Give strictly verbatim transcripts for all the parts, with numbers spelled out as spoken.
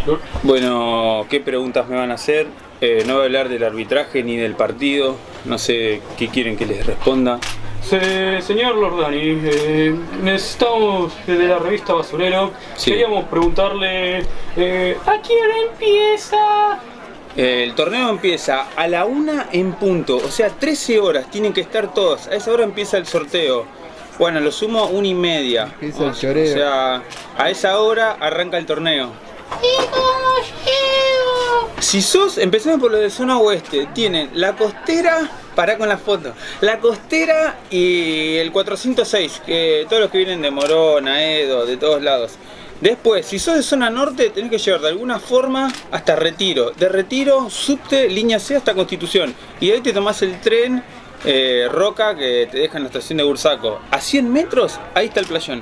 Bueno, ¿qué preguntas me van a hacer? Eh, no voy a hablar del arbitraje ni del partido. No sé qué quieren que les responda. Se, señor Lordani, eh, necesitamos desde la revista Basurero. Sí. Queríamos preguntarle eh, ¿a quién empieza? Eh, el torneo empieza a la una en punto, o sea, trece horas, tienen que estar todos. A esa hora empieza el sorteo. Bueno, lo sumo una y media. Empieza el O choreo. sea, a esa hora arranca el torneo. ¿Y cómo llego? Si sos, empecemos por lo de zona oeste, tienen la costera, pará con la foto, la costera y el cuatrocientos seis, que todos los que vienen de Morón, Aedo, de todos lados. Después, si sos de zona norte, tenés que llegar de alguna forma hasta Retiro. De Retiro, subte, línea C hasta Constitución. Y ahí te tomás el tren eh, Roca que te deja en la estación de Bursaco. A cien metros, ahí está el playón.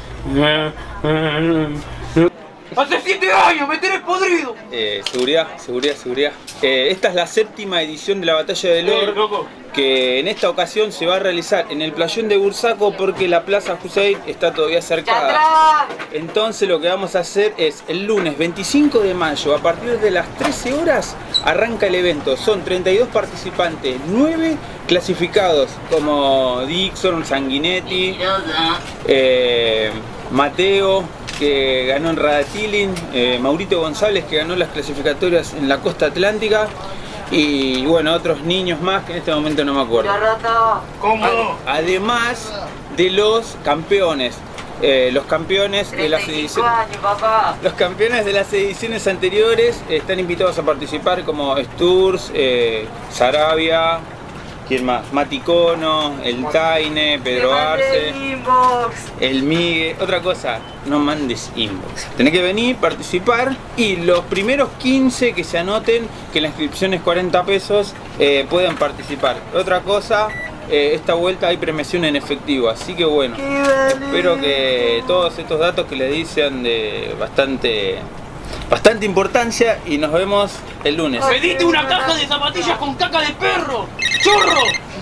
¡Hace siete años! ¡Me tenés podrido! Eh, seguridad, seguridad, seguridad. Eh, esta es la séptima edición de la batalla de Lor, Eh, loco. que en esta ocasión se va a realizar en el playón de Bursaco porque la Plaza Hussein está todavía cercada. Entonces lo que vamos a hacer es el lunes veinticinco de mayo, a partir de las trece horas, arranca el evento. Son treinta y dos participantes, nueve clasificados como Dixon, Sanguinetti, eh, Mateo, que ganó en Radatilin, eh, Maurito González, que ganó las clasificatorias en la costa atlántica, y bueno, otros niños más que en este momento no me acuerdo. ¿Cómo? Además de los campeones, eh, los campeones de las ediciones, los campeones de las ediciones anteriores están invitados a participar, como Sturz, eh, Sarabia, ¿quién más? Maticono, el Taine, Pedro Arce, el Migue. Otra cosa, no mandes inbox. Tenés que venir, participar, y los primeros quince que se anoten, que la inscripción es cuarenta pesos, eh, pueden participar. Otra cosa, eh, esta vuelta hay premiación en efectivo, así que bueno, espero que todos estos datos que les di sean de bastante, bastante importancia, y nos vemos el lunes. ¡Pedite una caja de zapatillas con caca de perro! ¡Chorro!